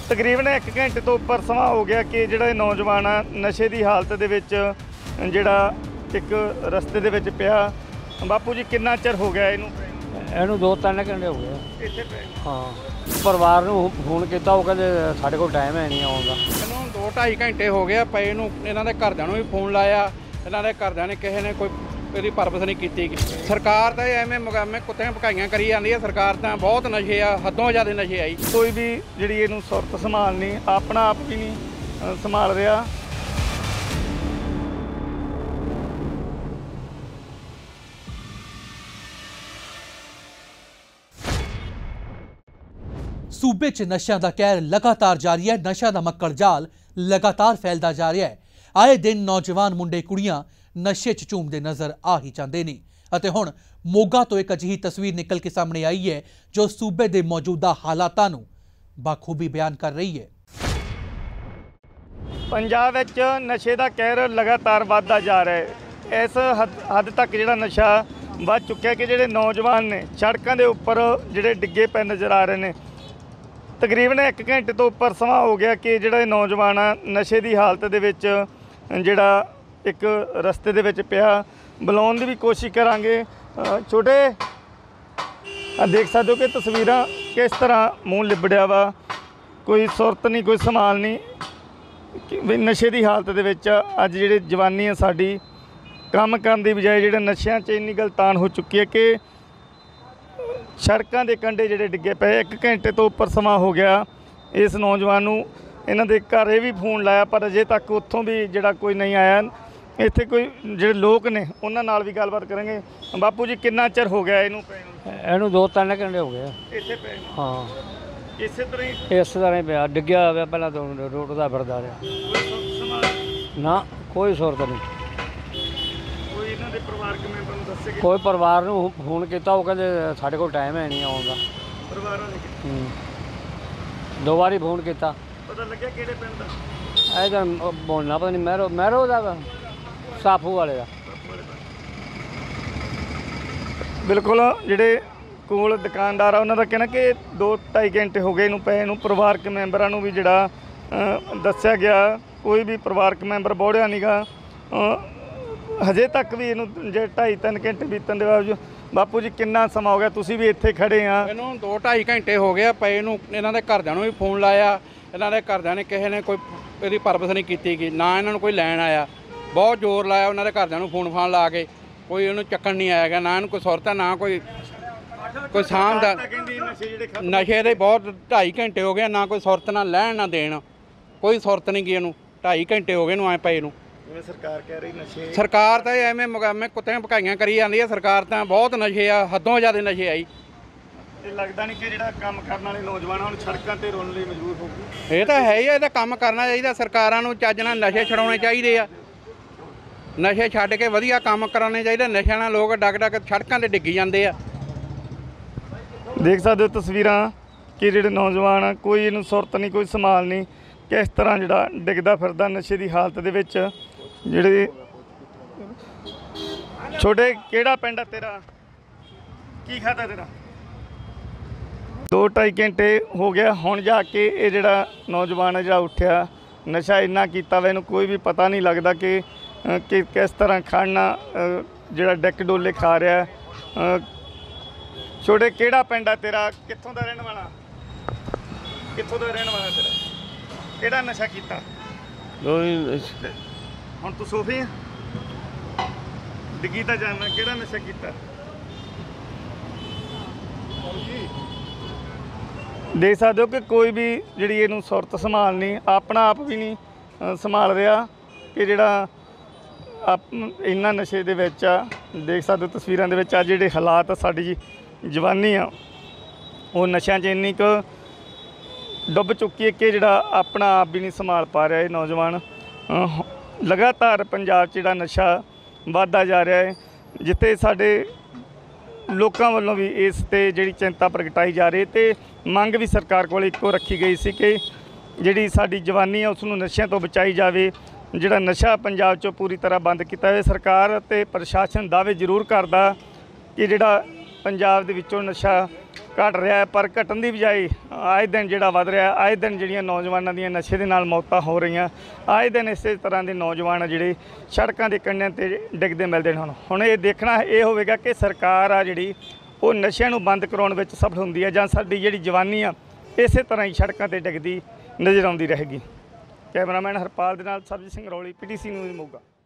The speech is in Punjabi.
तकरीबन 1 घंटे तो उपर समा हो गया कि जिहड़ा नौजवान आ नशे की हालत दे विच जिहड़ा एक रस्ते दे विच पिया। बापू जी कितना चिर हो गया इनू? 2-3 घंटे हो गए। इत्थे पे हाँ, परिवार ਨੂੰ ਫੋਨ ਕੀਤਾ, ਉਹ ਕਹਿੰਦੇ ਸਾਡੇ ਕੋਲ ਟਾਈਮ ਹੈ ਨਹੀਂ ਆਉਣ ਦਾ। ਇਹਨੂੰ 2-2.5 ਘੰਟੇ ਹੋ ਗਏ ਪਏ ਨੂੰ। ਇਹਨਾਂ ਦੇ ਘਰਦਿਆਂ ਨੂੰ ਵੀ ਫੋਨ ਲਾਇਆ, ਇਹਨਾਂ ਦੇ ਘਰਦਿਆਂ ਨੇ ਕਿਸੇ ਨੇ ਕੋਈ ਇਹਦੀ ਪਰਪਸ ਨਹੀਂ ਕੀਤੀ। ਸਰਕਾਰ ਤਾਂ ਐਵੇਂ ਮੁਗਾਮੇ ਕੁੱਤਿਆਂ ਭਕਾਈਆਂ ਕਰੀ ਜਾਂਦੀ ਹੈ। ਸਰਕਾਰ ਤਾਂ ਬਹੁਤ ਨਸ਼ੇ ਆ, ਹੱਦੋਂ ਜ਼ਿਆਦਾ ਨਸ਼ੇ ਆਈ। ਕੋਈ ਵੀ ਜਿਹੜੀ ਇਹਨੂੰ ਸੁਰਤ ਸੰਭਾਲਣੀ, ਆਪਣਾ ਆਪ ਵੀ ਨਹੀਂ ਸੰਭਾਲ ਰਿਹਾ। सूबे च नशा का कहर लगातार जारी है। नशा का मक्कड़ जाल लगातार फैलता जा रहा है। आए दिन नौजवान मुंडे कुड़ियां नशे च झूमते नज़र आ ही जाते हैं। ਅਤੇ ਹੁਣ ਮੋਗਾ ਤੋਂ ਇੱਕ ਅਜਿਹੀ ਤਸਵੀਰ ਨਿਕਲ ਕੇ ਸਾਹਮਣੇ ਆਈ ਹੈ ਜੋ ਸੂਬੇ ਦੇ ਮੌਜੂਦਾ ਹਾਲਾਤਾਂ ਨੂੰ ਬਾਖੂਬੀ ਬਿਆਨ ਕਰ ਰਹੀ ਹੈ। ਪੰਜਾਬ ਵਿੱਚ ਨਸ਼ੇ ਦਾ ਕਹਿਰ ਲਗਾਤਾਰ ਵੱਧਦਾ ਜਾ ਰਿਹਾ ਹੈ। ਇਸ ਹੱਦ ਤੱਕ ਜਿਹੜਾ ਨਸ਼ਾ ਵੱਧ ਚੁੱਕਿਆ ਕਿ ਜਿਹੜੇ ਨੌਜਵਾਨ ਨੇ ਸੜਕਾਂ ਦੇ ਉੱਪਰ ਜਿਹੜੇ ਡਿੱਗੇ ਪਏ ਨਜ਼ਰ ਆ ਰਹੇ ਨੇ। ਤਕਰੀਬਨ 1 ਘੰਟੇ ਤੋਂ ਉੱਪਰ ਸਮਾਂ ਹੋ ਗਿਆ ਕਿ ਜਿਹੜਾ ਨੌਜਵਾਨ ਆ ਨਸ਼ੇ ਦੀ ਹਾਲਤ ਦੇ ਵਿੱਚ ਜਿਹੜਾ ਇੱਕ ਰਸਤੇ ਦੇ ਵਿੱਚ ਪਿਆ। ਬੁਲਾਉਣ ਦੀ ਵੀ ਕੋਸ਼ਿਸ਼ ਕਰਾਂਗੇ। ਛੋਟੇ ਦੇਖ ਸਕਦੇ ਹੋ ਕਿ ਤਸਵੀਰਾਂ ਕਿਸ ਤਰ੍ਹਾਂ ਮੂੰਹ ਲਿਬੜਿਆ ਵਾ, ਕੋਈ ਸੁਰਤ ਨਹੀਂ, ਕੋਈ ਸੰਭਾਲ ਨਹੀਂ। ਵੀ ਨਸ਼ੇ ਦੀ ਹਾਲਤ ਦੇ ਵਿੱਚ ਅੱਜ ਜਿਹੜੇ ਜਵਾਨੀ ਆ ਸਾਡੀ ਕੰਮ ਕਰਨ ਦੀ ਬਜਾਏ ਜਿਹੜੇ ਨਸ਼ਿਆਂ 'ਚ ਇੰਨੀ ਗਲਤਾਨ ਹੋ ਚੁੱਕੀ ਹੈ ਕਿ ਸੜਕਾਂ ਦੇ ਕੰਢੇ ਜਿਹੜੇ ਡਿੱਗੇ ਪਏ। 1 ਘੰਟੇ ਤੋਂ ਉੱਪਰ ਸਮਾਂ ਹੋ ਗਿਆ ਇਸ ਨੌਜਵਾਨ ਨੂੰ। ਇਹਨਾਂ ਦੇ ਘਰੇ ਵੀ ਫੋਨ ਲਾਇਆ ਪਰ ਅਜੇ ਤੱਕ ਉੱਥੋਂ ਵੀ ਜਿਹੜਾ ਕੋਈ ਨਹੀਂ ਆਇਆ। ਇੱਥੇ ਕੋਈ ਜਿਹੜੇ ਲੋਕ ਨੇ ਉਹਨਾਂ ਨਾਲ ਵੀ ਗੱਲਬਾਤ ਕਰਾਂਗੇ। ਬਾਪੂ ਜੀ ਕਿੰਨਾ ਚਿਰ ਹੋ ਗਿਆ ਇਹਨੂੰ ਪਏ ਨੂੰ? ਇਹਨੂੰ 2-3 ਘੰਟੇ ਹੋ ਗਏ। ਇੱਥੇ ਪਏ ਨੂੰ? ਹਾਂ, ਇਸੇ ਤਰ੍ਹਾਂ ਹੀ ਇਸ ਤਰ੍ਹਾਂ ਹੀ ਪਿਆ, ਡਿੱਗਿਆ ਹੋਇਆ ਪਹਿਲਾਂ ਤੋਂ ਰੋਡ ਦਾ ਫਿਰਦਾ ਰਿਹਾ। ਨਾ ਕੋਈ ਸੁਰਤ ਨਹੀਂ। ਕੋਈ ਇਹਨਾਂ ਦੇ ਪਰਿਵਾਰਕ ਮੈਂਬਰ ਨੂੰ ਦੱਸੇ ਕਿ ਕੋਈ ਪਰਿਵਾਰ ਨੂੰ ਫੋਨ ਕੀਤਾ, ਉਹ ਕਹਿੰਦੇ ਸਾਡੇ ਕੋਲ ਟਾਈਮ ਹੈ ਨਹੀਂ ਆਉਣ ਦਾ। ਪਰਿਵਾਰਾਂ ਨੇ 2 ਵਾਰੀ ਫੋਨ ਕੀਤਾ। ਪਤਾ ਲੱਗਿਆ ਕਿਹੜੇ ਪਿੰਡ ਦਾ? ਇਹ ਤਾਂ ਬੋਲਣਾ ਪਤਾ ਨਹੀਂ, ਮਹਿਰੋ ਦਾ ਸਾਫੂ ਵਾਲੇ ਦਾ। ਬਿਲਕੁਲ ਜਿਹੜੇ ਕੋਲ ਦੁਕਾਨਦਾਰ ਆ ਉਹਨਾਂ ਦਾ ਕਹਿਣਾ ਕਿ 2-2.5 ਘੰਟੇ ਹੋ ਗਏ ਇਹਨੂੰ ਪਏ ਨੂੰ। ਪਰਿਵਾਰਕ ਮੈਂਬਰਾਂ ਨੂੰ ਵੀ ਜਿਹੜਾ ਦੱਸਿਆ ਗਿਆ, ਕੋਈ ਵੀ ਪਰਿਵਾਰਕ ਮੈਂਬਰ ਬੋੜਿਆ ਨੀਗਾ। ਹਜੇ ਤੱਕ ਵੀ ਇਹਨੂੰ ਜੇ 2.5-3 ਘੰਟੇ ਬੀਤਣ ਦੇ ਬਾਵਜੂਦ। ਬਾਪੂ ਜੀ ਕਿੰਨਾ ਸਮਾਂ ਹੋ ਗਿਆ ਤੁਸੀਂ ਵੀ ਇੱਥੇ ਖੜੇ ਆ? ਇਹਨੂੰ 2-2.5 ਘੰਟੇ ਹੋ ਗਏ ਪਏ ਨੂੰ। ਇਹਨਾਂ ਦੇ ਘਰਦਿਆਂ ਨੂੰ ਵੀ ਫੋਨ ਲਾਇਆ, ਇਹਨਾਂ ਦੇ ਘਰਦਿਆਂ ਨੇ ਕਿਸੇ ਨੇ ਕੋਈ ਇਹਦੀ ਪਰਪਸ ਨਹੀਂ ਕੀਤੀ ਗੀ। ਨਾ ਇਹਨਾਂ ਨੂੰ ਕੋਈ ਲੈਣ ਆਇਆ। ਬਹੁਤ ਜ਼ੋਰ ਲਾਇਆ ਉਹਨਾਂ ਦੇ ਘਰਦਿਆਂ ਨੂੰ ਫੋਨ ਫਾਨ ਲਾ ਕੇ, ਕੋਈ ਇਹਨੂੰ ਚੱਕਣ ਨਹੀਂ ਆਇਆ ਗਾ। ਨਾ ਇਹਨੂੰ ਕੋਈ ਸੁਰਤ, ਨਾ ਕੋਈ ਸਾਂਭ ਦਾ। ਨਸ਼ੇ ਦੇ ਬਹੁਤ 2.5 ਘੰਟੇ ਹੋ ਗਏ, ਨਾ ਕੋਈ ਸੁਰਤ, ਨਾ ਲੈਣ ਨਾ ਦੇਣ, ਕੋਈ ਸੁਰਤ ਨਹੀਂ ਗਈ ਇਹਨੂੰ। 2.5 ਘੰਟੇ ਹੋ ਗਏ ਇਹਨੂੰ ਐ ਪਏ ਨੂੰ। ਸਰਕਾਰ ਕਹਿ ਰਹੀ ਨਸ਼ੇ, ਸਰਕਾਰ ਤਾਂ ਐਵੇਂ ਮੁਗਾਮੇ ਕੁੱਤਿਆਂ ਭਕਾਈਆਂ ਕਰੀ ਜਾਂਦੀ ਹੈ। ਸਰਕਾਰ ਤਾਂ ਬਹੁਤ ਨਸ਼ੇ ਆ, ਹੱਦੋਂ ਜ਼ਿਆਦਾ ਨਸ਼ੇ ਆਈ। ਇਹ ਲੱਗਦਾ ਨਹੀਂ ਕਿ ਜਿਹੜਾ ਕੰਮ ਕਰਨ ਵਾਲੇ ਨੌਜਵਾਨ ਹੁਣ ਸੜਕਾਂ ਤੇ ਰੋਣ ਲਈ ਮਜਬੂਰ ਹੋ ਗਏ। ਇਹ ਤਾਂ ਹੈ ਹੀ ਆ, ਇਹਦਾ ਕੰਮ ਕਰਨਾ ਚਾਹੀਦਾ। ਸਰਕਾਰਾਂ ਨੂੰ ਚੱਜ ਨਾਲ ਨਸ਼ੇ ਛਡਾਉਣੇ ਚਾਹੀਦੇ ਆ। ਨਸ਼ੇ ਛੱਡ ਕੇ ਵਧੀਆ ਕੰਮ ਕਰਾਉਣੇ ਚਾਹੀਦੇ। ਨਸ਼ਿਆਂ ਨਾਲ ਲੋਕ ਡੱਕ ਸੜਕਾਂ ਤੇ ਡਿੱਗੀ ਜਾਂਦੇ ਆ। ਦੇਖ ਸਕਦੇ ਹੋ ਤਸਵੀਰਾਂ ਕਿ ਜਿਹੜੇ ਨੌਜਵਾਨ ਆ, ਕੋਈ ਇਹਨੂੰ ਸੁਰਤ ਨਹੀਂ, ਕੋਈ ਸੰਭਾਲ ਨਹੀਂ। ਕਿਸ ਤਰ੍ਹਾਂ ਜਿਹੜਾ ਡਿੱਗਦਾ ਫਿਰਦਾ ਨਸ਼ੇ ਦੀ ਹਾਲਤ ਦੇ ਵਿੱਚ। ਜਿਹੜੇ ਛੋਟੇ ਕਿਹੜਾ ਪਿੰਡ ਆ ਤੇਰਾ? ਕੀ ਖਾਦਾ ਤੇਰਾ? 2-2.5 ਘੰਟੇ ਹੋ ਗਿਆ ਹੁਣ ਜਾ ਕੇ ਇਹ ਜਿਹੜਾ ਨੌਜਵਾਨ ਹੈ ਜਿਹੜਾ ਉੱਠਿਆ। ਨਸ਼ਾ ਇੰਨਾ ਕੀਤਾ ਵਾ ਇਹਨੂੰ ਕੋਈ ਵੀ ਪਤਾ ਨਹੀਂ ਲੱਗਦਾ ਕਿ ਕਿਸ ਤਰ੍ਹਾਂ ਖਾਣਾ ਜਿਹੜਾ ਡਿੱਕ ਡੋਲੇ ਖਾ ਰਿਹਾ। ਛੋਟੇ ਕਿਹੜਾ ਪਿੰਡ ਆ ਤੇਰਾ? ਕਿੱਥੋਂ ਦਾ ਰਹਿਣ ਵਾਲਾ? ਕਿੱਥੋਂ ਦਾ ਰਹਿਣ ਵਾਲਾ ਤੇਰਾ? ਕਿਹੜਾ ਨਸ਼ਾ ਕੀਤਾ? ਹੁਣ ਤੂੰ ਸੋਫੀ ਆ? ਡਿੱਗੀ ਤਾਂ ਜਾਣਾ। ਕਿਹੜਾ ਨਸ਼ਾ ਕੀਤਾ? ਦੇਖ ਸਕਦੇ ਹੋ ਕਿ ਕੋਈ ਵੀ ਜਿਹੜੀ ਇਹਨੂੰ ਸੁਰਤ ਸੰਭਾਲਣੀ, ਆਪਣਾ ਆਪ ਵੀ ਨਹੀਂ ਸੰਭਾਲ ਰਿਹਾ ਕਿ ਜਿਹੜਾ ਇੰਨਾ ਨਸ਼ੇ ਦੇ ਵਿੱਚ ਆ। ਦੇਖ ਸਕਦੇ ਹੋ ਤਸਵੀਰਾਂ ਦੇ ਵਿੱਚ ਆ ਜਿਹੜੇ ਹਾਲਾਤ ਸਾਡੀ ਜਵਾਨੀ ਆ ਉਹ ਨਸ਼ਿਆਂ 'ਚ ਇੰਨੀ ਕੁ ਡੁੱਬ ਚੁੱਕੀ ਹੈ ਕਿ ਜਿਹੜਾ ਆਪਣਾ ਆਪ ਵੀ ਨਹੀਂ ਸੰਭਾਲ ਪਾ ਰਿਹਾ ਇਹ ਨੌਜਵਾਨ। ਲਗਾਤਾਰ ਪੰਜਾਬ 'ਚ ਜਿਹੜਾ ਨਸ਼ਾ ਵੱਧਦਾ ਜਾ ਰਿਹਾ ਹੈ, ਜਿੱਥੇ ਸਾਡੇ ਲੋਕਾਂ ਵੱਲੋਂ ਵੀ ਇਸ 'ਤੇ ਜਿਹੜੀ ਚਿੰਤਾ ਪ੍ਰਗਟਾਈ ਜਾ ਰਹੀ ਤੇ ਮੰਗ ਵੀ ਸਰਕਾਰ ਕੋਲ ਇੱਕੋ ਰੱਖੀ ਗਈ ਸੀ ਕਿ ਜਿਹੜੀ ਸਾਡੀ ਜਵਾਨੀ ਆ ਉਸ ਨੂੰ ਨਸ਼ਿਆਂ ਤੋਂ ਬਚਾਈ ਜਾਵੇ। ਜਿਹੜਾ ਨਸ਼ਾ ਪੰਜਾਬ 'ਚੋਂ ਪੂਰੀ ਤਰ੍ਹਾਂ ਬੰਦ ਕੀਤਾ ਜਾਵੇ। ਸਰਕਾਰ ਅਤੇ ਪ੍ਰਸ਼ਾਸਨ ਦਾਅਵੇ ਜ਼ਰੂਰ ਕਰਦਾ ਕਿ ਜਿਹੜਾ ਪੰਜਾਬ ਦੇ ਵਿੱਚੋਂ ਨਸ਼ਾ ਘਟ ਰਿਹਾ ਹੈ, ਪਰ ਘਟਣ ਦੀ ਬਜਾਏ ਆਏ ਦਿਨ ਜਿਹੜਾ ਵੱਧ ਰਿਹਾ, ਆਏ ਦਿਨ ਜਿਹੜੀਆਂ ਨੌਜਵਾਨਾਂ ਦੀਆਂ ਨਸ਼ੇ ਦੇ ਨਾਲ ਮੌਤਾਂ ਹੋ ਰਹੀਆਂ, ਆਏ ਦਿਨ ਇਸੇ ਤਰ੍ਹਾਂ ਦੇ ਨੌਜਵਾਨ ਆ ਜਿਹੜੇ ਸੜਕਾਂ ਦੇ ਕੰਢਿਆਂ ਤੇ ਡਿੱਗਦੇ ਮਿਲਦੇ ਨੇ। ਹੁਣ ਇਹ ਦੇਖਣਾ ਇਹ ਹੋਵੇਗਾ ਕਿ ਸਰਕਾਰ ਆ ਜਿਹੜੀ ਉਹ ਨਸ਼ਿਆਂ ਨੂੰ ਬੰਦ ਕਰਾਉਣ ਵਿੱਚ ਸਫਲ ਹੁੰਦੀ ਹੈ ਜਾਂ ਸਾਡੀ ਜਿਹੜੀ ਜਵਾਨੀ ਆ ਇਸੇ ਤਰ੍ਹਾਂ ਹੀ ਸੜਕਾਂ ਤੇ ਡਿੱਗਦੀ ਨਜ਼ਰ ਆਉਂਦੀ ਰਹੇਗੀ। ਕੈਮਰਾਮੈਨ ਹਰਪਾਲ ਦੇ ਨਾਲ ਸਰਬਜੀਤ ਸਿੰਘ ਰੌਲੀ, PTC ਨਿਊਜ਼ ਮੋਗਾ।